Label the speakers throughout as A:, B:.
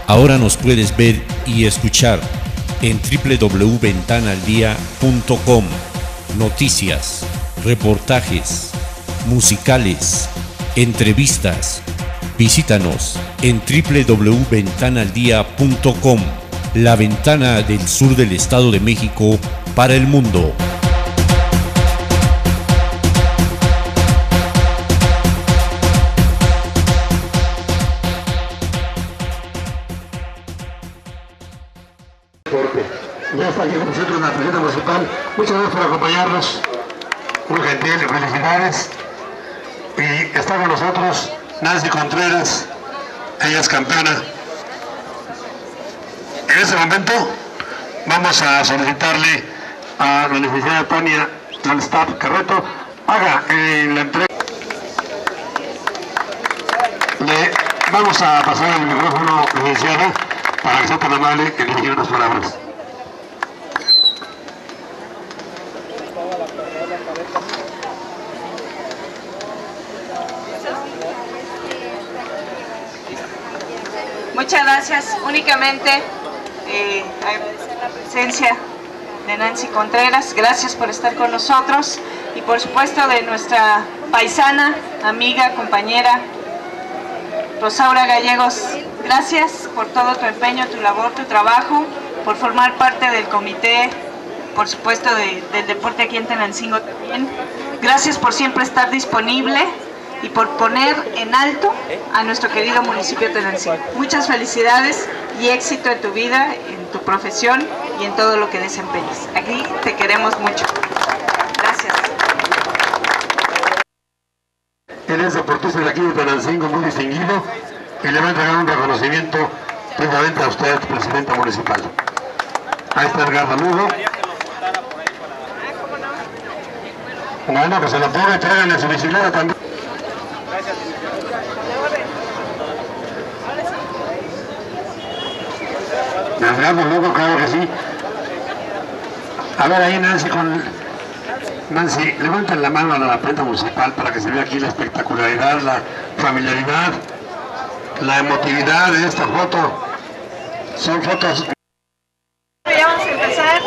A: Ahora nos puedes ver y escuchar en www.ventanaaldia.com. Noticias, reportajes, musicales, entrevistas. Visítanos en www.ventanaaldia.com, la ventana del sur del Estado de México para el mundo.
B: Ya está aquí con nosotros la presidenta municipal. Muchas gracias por acompañarnos. Muy gentil, felicidades. Y está con nosotros Nancy Contreras, ella es campeona. En este momento vamos a solicitarle a la licenciada Tania Staff Carreto haga la entrega. Le vamos a pasar el micrófono, licenciada, para que sea tan amable en dirigir unas palabras.
C: Muchas gracias. Únicamente agradecer la presencia de Nancy Contreras. Gracias por estar con nosotros y por supuesto de nuestra paisana, amiga, compañera Rosaura Gallegos. Gracias por todo tu empeño, tu labor, tu trabajo, por formar parte del comité, por supuesto del deporte aquí en Tenancingo también. Gracias por siempre estar disponible y por poner en alto a nuestro querido municipio de Tenancingo. Muchas felicidades y éxito en tu vida, en tu profesión y en todo lo que desempeñes. Aquí te queremos mucho. Gracias.
B: Él es deportista de aquí de Tenancingo, muy distinguido, y le va a entregar un reconocimiento precisamente a usted, presidenta municipal. Ahí está Edgardo Lugo. Bueno, que se lo ponga y tráiganle su bicicleta también. Edgardo Lugo, claro que sí. A ver ahí Nancy, levanten la mano a la presidenta municipal para que se vea aquí la espectacularidad, la familiaridad, la emotividad de esta foto. Son fotos.
C: Ya vamos a empezar.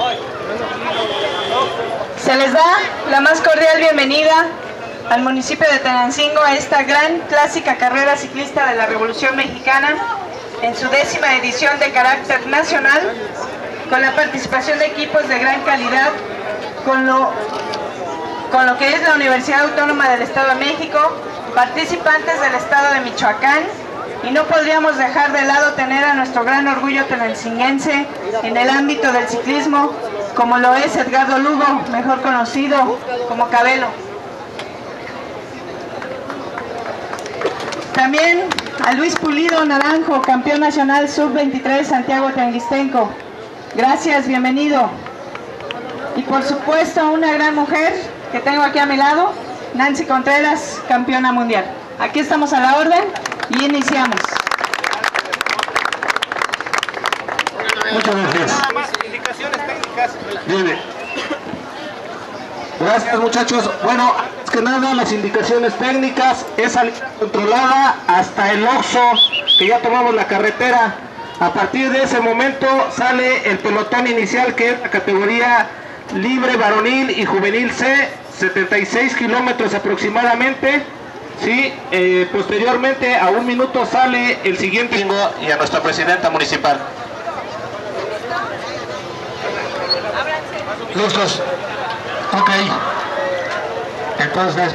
C: Se les da la más cordial bienvenida al municipio de Tenancingo a esta gran clásica carrera ciclista de la Revolución Mexicana en su 10ª edición de carácter nacional, con la participación de equipos de gran calidad, con lo que es la Universidad Autónoma del Estado de México, participantes del Estado de Michoacán, y no podríamos dejar de lado tener a nuestro gran orgullo tenancinguense en el ámbito del ciclismo, como lo es Edgardo Lugo, mejor conocido como Cabelo. También a Luis Pulido Naranjo, campeón nacional sub-23 Santiago Teanguistenco. Gracias, bienvenido. Y por supuesto a una gran mujer que tengo aquí a mi lado, Nancy Contreras, campeona mundial. Aquí estamos a la orden y iniciamos.
B: Muchas gracias.
D: Indicaciones técnicas.
B: Viene. Gracias, muchachos. Bueno, antes que nada, las indicaciones técnicas es salida controlada hasta el Oxxo, que ya tomamos la carretera. A partir de ese momento sale el pelotón inicial, que es la categoría libre varonil y juvenil C, 76 kilómetros aproximadamente. Sí, posteriormente a 1 minuto sale el siguiente y a nuestra presidenta municipal. ¿Listos? Ok. Entonces,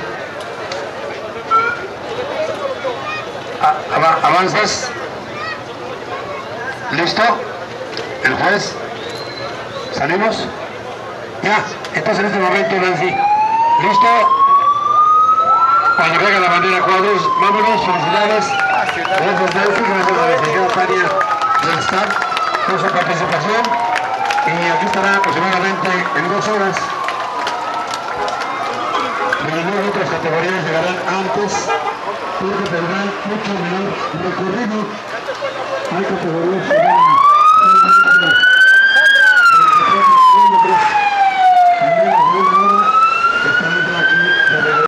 B: avanzas. ¿Listo? ¿El juez? ¿Salimos? Ya. Entonces en este momento, Nancy. ¿Listo? Cuando caiga la bandera, cuadros, vámonos, felicidades. Gracias, Nancy, gracias a la señora Tania del staff por su participación. Y aquí estará aproximadamente en 2 horas. Algunas otras categorías llegarán antes porque tendrán mucho menor recorrido. Hay categorías que van a